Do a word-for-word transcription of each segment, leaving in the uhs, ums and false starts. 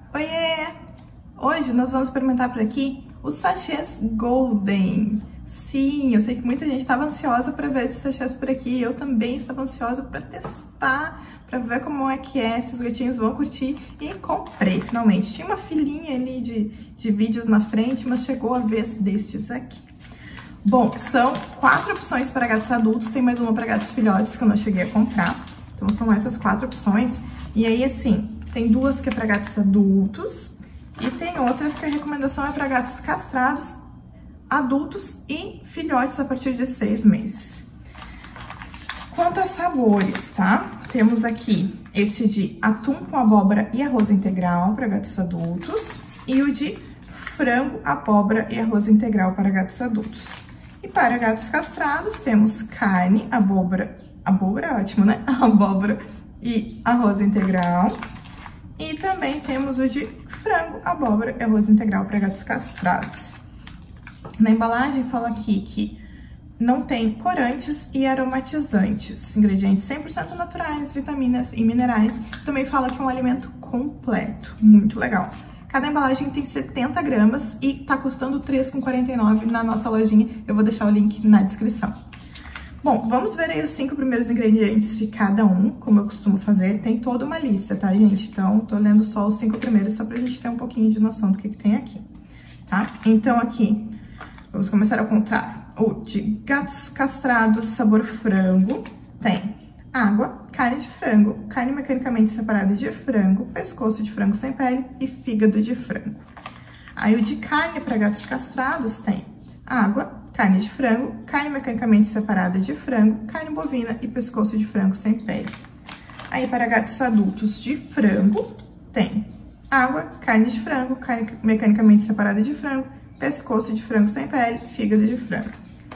Oiê! Hoje nós vamos experimentar por aqui os sachês Golden. Sim, eu sei que muita gente estava ansiosa para ver esses sachês por aqui. Eu também estava ansiosa para testar, para ver como é que é, se os gatinhos vão curtir. E comprei, finalmente. Tinha uma filinha ali de, de vídeos na frente, mas chegou a vez destes aqui. Bom, são quatro opções para gatos adultos, tem mais uma para gatos filhotes que eu não cheguei a comprar. Então são essas quatro opções. E aí, assim, tem duas que é para gatos adultos e tem outras que a recomendação é para gatos castrados, adultos e filhotes a partir de seis meses. Quanto a sabores, tá? Temos aqui este de atum com abóbora e arroz integral para gatos adultos e o de frango, abóbora e arroz integral para gatos adultos. E para gatos castrados temos carne, abóbora, abóbora é ótimo, né? Abóbora e arroz integral. E também temos o de frango, abóbora e arroz integral para gatos castrados. Na embalagem fala aqui que não tem corantes e aromatizantes, ingredientes cem por cento naturais, vitaminas e minerais. Também fala que é um alimento completo, muito legal. Cada embalagem tem setenta gramas e tá custando três reais e quarenta e nove centavos na nossa lojinha. Eu vou deixar o link na descrição. Bom, vamos ver aí os cinco primeiros ingredientes de cada um, como eu costumo fazer. Tem toda uma lista, tá, gente? Então, tô lendo só os cinco primeiros, só pra gente ter um pouquinho de noção do que, que tem aqui, tá? Então, aqui, vamos começar ao contrário. O de gatos castrados, sabor frango, tem água, carne de frango, carne mecanicamente separada de frango, pescoço de frango sem pele e fígado de frango. Aí, o de carne para gatos castrados tem água, carne de frango, carne mecanicamente separada de frango, carne bovina e pescoço de frango sem pele. Aí, para gatos adultos de frango, tem água, carne de frango, carne mecanicamente separada de frango, pescoço de frango sem pele, fígado de frango.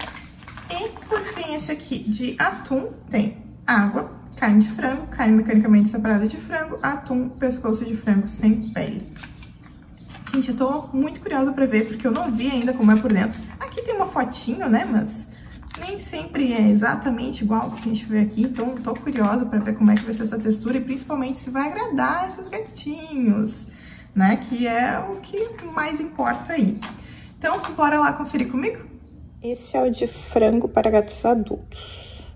E, por fim, esse aqui de atum tem água, carne de frango, carne mecanicamente separada de frango, atum, pescoço de frango sem pele. Gente, eu tô muito curiosa pra ver, porque eu não vi ainda como é por dentro. Aqui tem uma fotinho, né, mas nem sempre é exatamente igual que a gente vê aqui, então tô curiosa pra ver como é que vai ser essa textura e principalmente se vai agradar esses gatinhos, né, que é o que mais importa aí. Então, bora lá conferir comigo? Esse é o de frango para gatos adultos.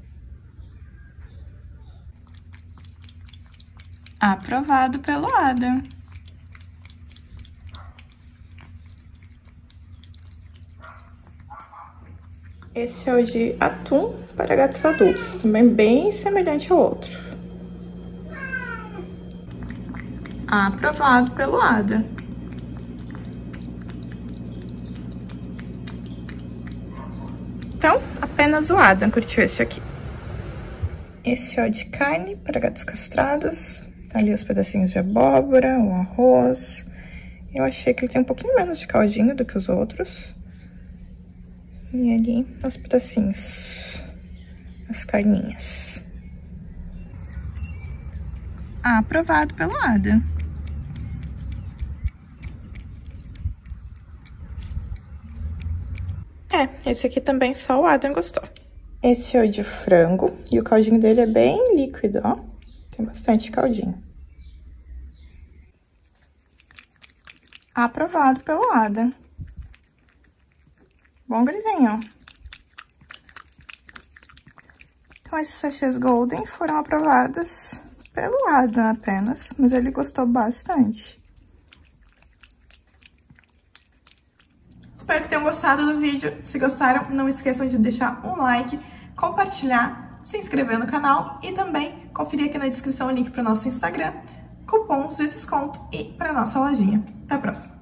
Aprovado pelo Adam. Esse é o de atum para gatos adultos, também bem semelhante ao outro. Aprovado pelo Adam. Então, apenas o Adam curtiu esse aqui. Esse é o de carne para gatos castrados. Tá ali os pedacinhos de abóbora, o arroz. Eu achei que ele tem um pouquinho menos de caldinho do que os outros. E ali os pedacinhos, as carninhas. Aprovado pelo Adam. É, esse aqui também só o Adam gostou. Esse é o de frango e o caldinho dele é bem líquido, ó. Tem bastante caldinho. Aprovado pelo Adam. Bom grisinho. Então, esses sachês Golden foram aprovados pelo Adam apenas, mas ele gostou bastante. Espero que tenham gostado do vídeo. Se gostaram, não esqueçam de deixar um like, compartilhar, se inscrever no canal e também conferir aqui na descrição o link para o nosso Instagram, cupons de desconto e para nossa lojinha. Até a próxima!